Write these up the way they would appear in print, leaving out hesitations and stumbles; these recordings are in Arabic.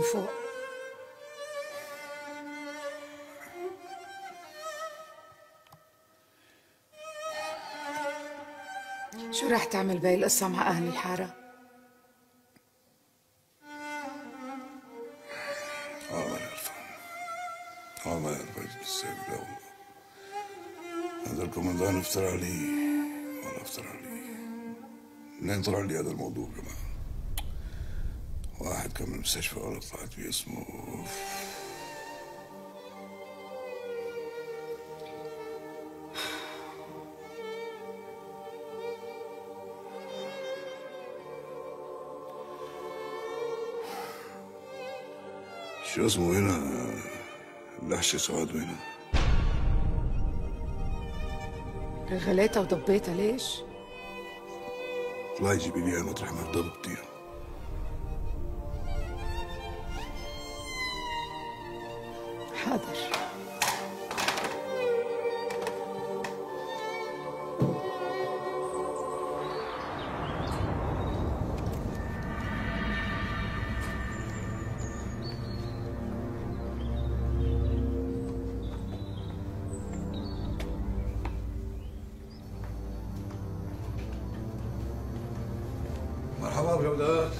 من فوق. شو رح تعمل بهي القصة مع أهل الحارة؟ ما نعرف. ما نعرف السيد لا والله. هذا الكومندان افترى علي ولا افترى علي. منين طلع لي هذا الموضوع كمان؟ واحد كان من المستشفى ولا طلعت بيه اسمه. شو اسمه هنا؟ اللحشة سعاد وينها؟ غليتها وضبيتها ليش؟ الله يجيب لي اياها مطرح ما ضبطيها. حاضر. مرحبا بجودات.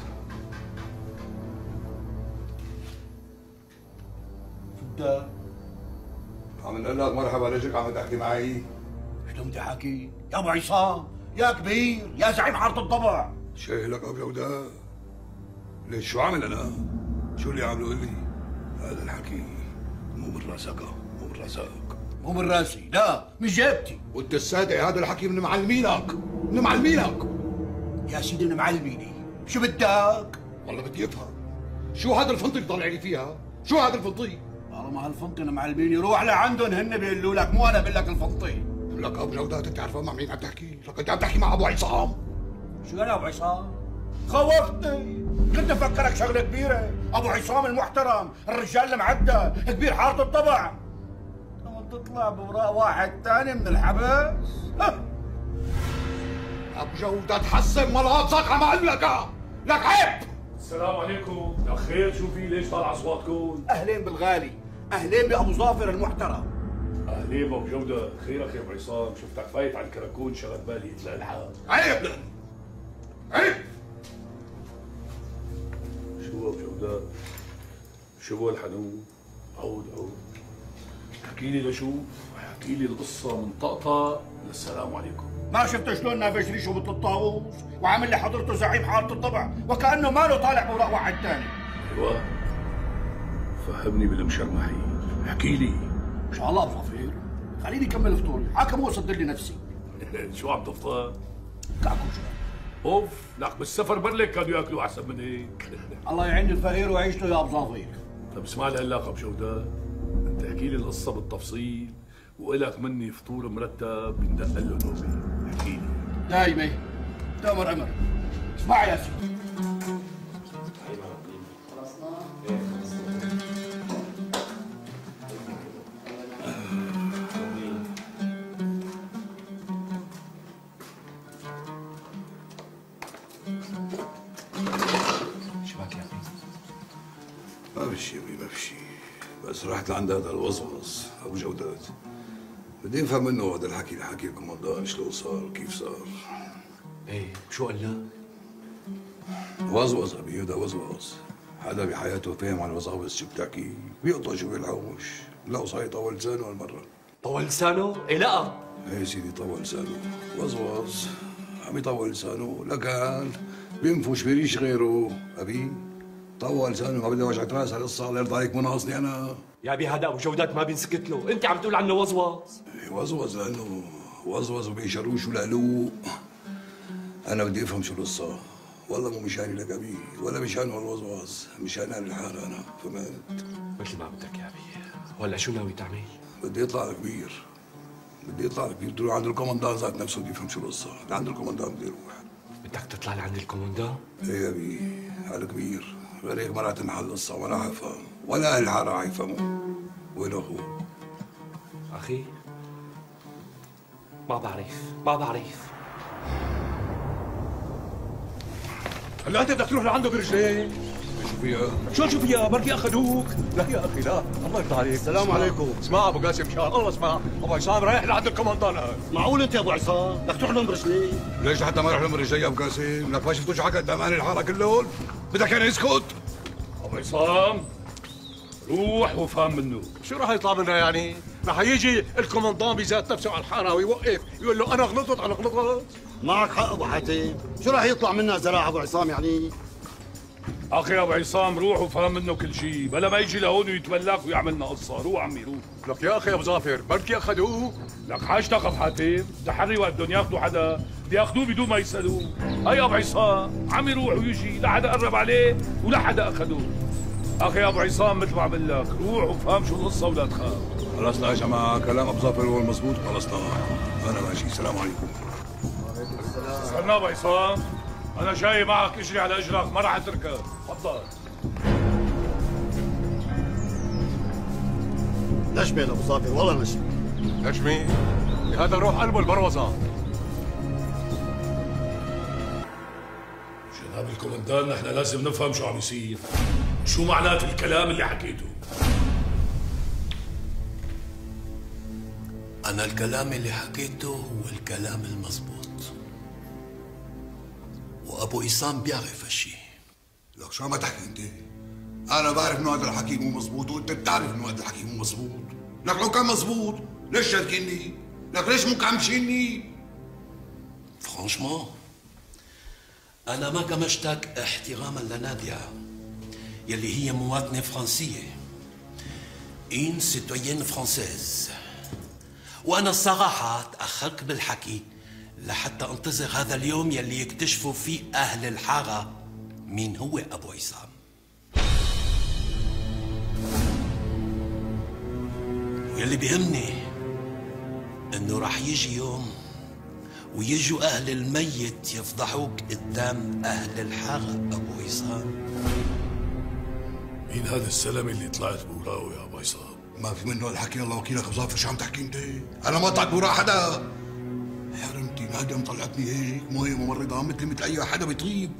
انت عم نقول لك مرحبا، ليش عم تحكي معي؟ شلون بدي احكي؟ يا ابو عصام، يا كبير، يا زعيم حاره الضبع. شايلك ابو جودات. ليش شو عامل انا؟ شو اللي عامله لي؟ هذا الحكي مو من راسك، مو من راسك. مو من راسي، لا من جيبتي. وانت الصادق هذا الحكي من معلمينك، من معلمينك. يا سيدي من معلميني، شو بدك؟ والله بدي افهم، شو هذا الفنطي اللي طالع لي فيها؟ شو هذا الفنطي؟ طالما هالفنطي معلميني روح لعندهم، هن بيقولوا لك، مو انا بقول لك الفنطي. لك ابو جودات انت عارفه مع مين عم تحكي؟ لك انت عم تحكي مع ابو عصام. شو انا ابو عصام؟ خوفتني، كنت افكرك شغله كبيره، ابو عصام المحترم، الرجال المعدل، كبير حاره الطبع. لما تطلع بوراء واحد ثاني من الحبس. ابو جودات حسن ملاصق عم اقول لك، لك عيب. السلام عليكم، يا خير شو في؟ ليش طالع اصواتكم؟ اهلين بالغالي، اهلين بابو ظافر المحترم. اهلين بابو جودة، خيرك يا ابو عصام، شفتك فايت على الكراكون شغل بالي يطلع الحال. عيب عيب. شو ابو جودة؟ شو هو الحنون؟ عود عود، احكي لي لشو؟ احكي لي القصة من طقطق للسلام عليكم. ما شفت شلون نافش ريشه مثل الطاووس وعامل لي حضرته زعيم حاره الطبع وكانه ماله طالع بوراء واحد ثاني. ايوه فهمني بالمشرمحي، احكي لي. ان شاء الله ابو ظفير، خليني اكمل فطوري، حاكم واصدر لي نفسي. شو عم تفطر؟ كعكم شو؟ اوف، لك بالسفر برلك كانوا ياكلوا احسن من هيك. الله يعين الفقير ويعيشته يا ابو ظفير. طب اسمع لهلاك بجودة، انت احكي لي القصة بالتفصيل وإلك مني فطور مرتب بندق له نومي، احكي لي. دايمة تأمر أمر. اسمع يا سيدي. شباك يا اخي؟ ما في شيء ما في شيء، بس رحت لعند هذا الوزوز ابو جودات، بدي افهم منه هذا الحكي اللي حكي الكومندان شلون صار وكيف صار. ايه شو قال لك؟ وزوز ابي هذا وزوز، حدا بحياته فهم على الوزاوز شو بتحكي، بيقطع شو بيلحوش، لا صحيح طول لسانه هالمرة. طول لسانه؟ ايه لا ايه سيدي طول لسانه، وزوز عم يطول لسانه، لكان بينفش بريش غيره، ابي طول لسانه ما بدي وجعة راس هالقصة، الله يرضى عليك مو ناقصني انا. يا ابي هذا ابو جودات ما بينسكت له، انت عم تقول عنه وزوز. إيه وزوز لانه وزوز وبيشروش ولقلوق. انا بدي افهم شو القصة، والله مو مشاني لك ابي ولا مشان الوزوز، مشان اهل الحارة انا، فهمت؟ مثل ما بدك يا ابي، ولا شو ناوي تعمل؟ بدي يطلع الكبير، بدي يطلع الكبير، بدي اروح عند الكومندان ذات نفسه بدي يفهم شو القصة، لعند الكومندان بدي اروح. بدك تطلع لعند الكومندان؟ ايه يا ابي، على كبير، غير هيك ما راح تنحل القصة ولا حيفهم، ولا اهل الحارة حيفهموا. وين اخوه؟ اخي ما بعرف. هلا انت بدك تروح لعنده برجلين؟ شو فيها بركي اخذوك. لا يا اخي لا، الله يرضى عليك. السلام عليكم. اسمع ابو قاسم، شاء الله اسمع، ابو عصام رايح لعند الكوماندان. معقول انت يا ابو عصام بدك تروح لهم برجلي؟ ليش لحتى ما يروح لهم رجلي يا ابو قاسم؟ لك ما شفتوا شو حكى قدام اهل الحاره كلهم؟ بدك يعني يسكت؟ ابو عصام روح وفهم منه. شو راح يطلع منها يعني؟ راح يجي الكوماندان بذات نفسه على الحاره ويوقف يقول له انا غلطت. معك حق ابو حاتم، شو راح يطلع منها زراعه ابو عصام يعني؟ اخي ابو عصام روح وفهم منه كل شيء، بلا ما يجي لهون ويتبلاك ويعملنا قصه. روح عمي روح. لك يا اخي ابو ظافر بركي اخذوه. لك حاجتك ابو حاتم، تحري وقت بدهم ياخذوا حدا بده ياخذوه بدون ما يسالوه. هي ابو عصام عمي روح ويجي، لا حدا قرب عليه ولا حدا اخذوه. اخي ابو عصام مثل ما عمل لك، روح وفهم شو القصه ولا تخاف. خلصنا يا جماعه، كلام ابو ظافر هو المضبوط. خلصنا، انا ماشي. السلام عليكم. استنى ابو عصام، انا جاي معك اجري على اجرك، ما راح اتركك. تفضل. نشمي ابو ظافر، والله نشمي. نجمي هذا روح قلبه البروزه. جناب الكومندان، نحن لازم نفهم شو عم يصير، شو معنات الكلام اللي حكيته. أنا الكلام اللي حكيته هو الكلام المضبوط، وأبو عصام بيعرف هالشي. لك شو عم تحكي انت؟ انا بعرف انه هذا الحكي مو مزبوط، وانت بتعرف انه هذا الحكي مو مزبوط. لك لو كان مزبوط ليش شاركني؟ لك ليش مو عم تشيلني؟ فرانشمون أنا ما كمشتك احتراما لنادية يلي هي مواطنة فرنسية، إن سيتويين فرانسيز، وأنا الصراحة تأخرت بالحكي لحتى انتظر هذا اليوم يلي يكتشفوا فيه أهل الحارة مين هو أبو عصام. ويلي بيهمني إنه راح يجي يوم ويجوا أهل الميت يفضحوك قدام أهل الحارة أبو عصام. مين هذا الزلمه اللي طلعت بوراقه يا ابو عصام؟ ما في منه الحكي. الله وكيلك ابو ظافر، شو عم تحكي انت؟ انا ما طلعت وراء حدا. حرمتي ناديه مطلعتني هيك، مويه ممرضه مثل اي حدا بيطيب.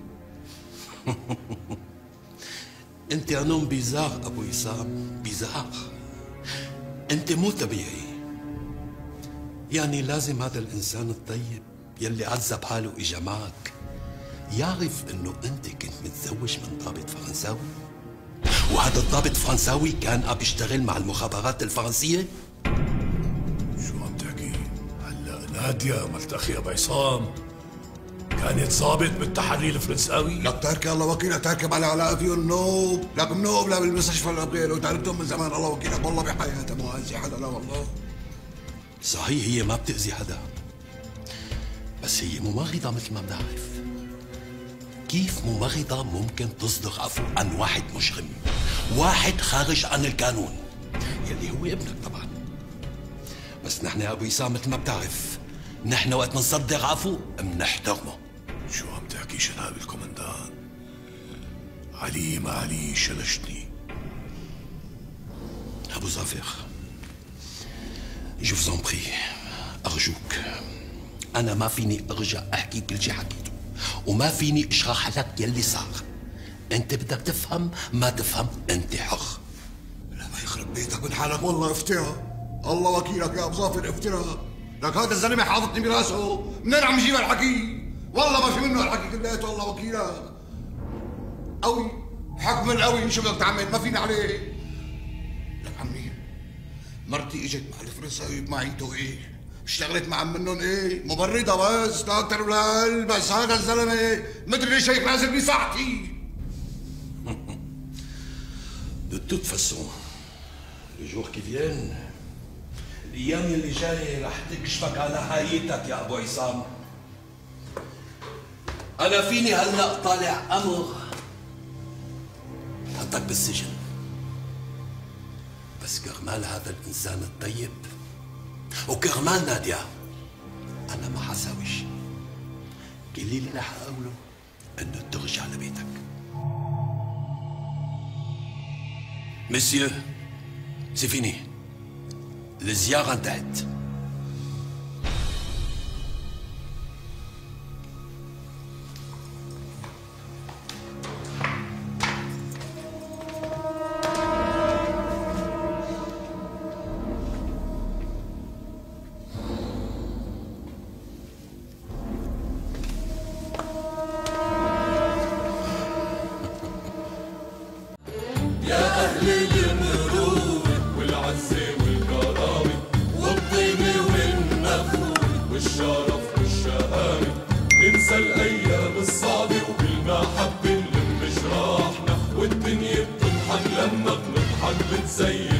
انت نوم بيزار ابو عصام، بيزار. انت مو طبيعي، يعني لازم هذا الانسان الطيب يلي عذب حاله اجا معك يعرف انه انت كنت متزوج من ضابط فرنساوي، وهذا الضابط فرنساوي كان عم يشتغل مع المخابرات الفرنسيه. شو عم تحكي؟ هلا نادية مرت اخي ابو عصام كانت ضابط بالتحري الفرنساوي؟ لك تاركي الله وكيلك، تاركي على علاقه فيهم نوب. لك منوب لا بالمستشفى ولا بغيره، وتعرفتهم من زمان. الله وكيلك والله بحياتها مو هزي حدا، لا والله. صحيح هي ما بتأذي حدا، بس هي ممرضة مثل ما بنعرف. كيف ممرضة ممكن تصدر عفو عن واحد مجرم، واحد خارج عن القانون يلي هو ابنك طبعا؟ بس نحن يا ابو عصام مثل ما بتعرف، نحن وقت نصدر عفو بنحترمه. شو عم تحكي جناب الكومندان؟ علي ما علي شلشتني. ابو ظافر، جو فوز بري، ارجوك، انا ما فيني ارجع احكي كل شيء حكيته، وما فيني اشرح لك يلي صار. انت بدك تفهم، ما تفهم انت حر. لا ما يخرب بيتك من حالك، والله افتراء. الله وكيلك يا ابو ظافر، افتراء. لك هذا الزلمه حاططني براسه، منين عم يجيب الحكي؟ والله ما في منه الحكي كلياته. الله وكيلك قوي، حكم القوي. شو بدك تعمل؟ ما فينا عليه. لك عمي، مرتي اجت مع الفرنساوي بمعيته ايه، اشتغلت مع منهم ايه، ممرضه بس، لا اكثر ولا اقل. بس هذا الزلمه مدري ليش هيك نازل بصحتي. De toute façon, le jour qui vient, الايام اللي جايه رح تكشفك على حقيقتك يا ابو عصام. انا فيني هلا طالع امر حطك بالسجن، بس كرمال هذا الانسان الطيب وكرمال نادية انا ما حساوي شيء. كل اللي رح اقوله انه ترجع لبيتك. مسيو، سي فيني، الزيارة انتهت. سيد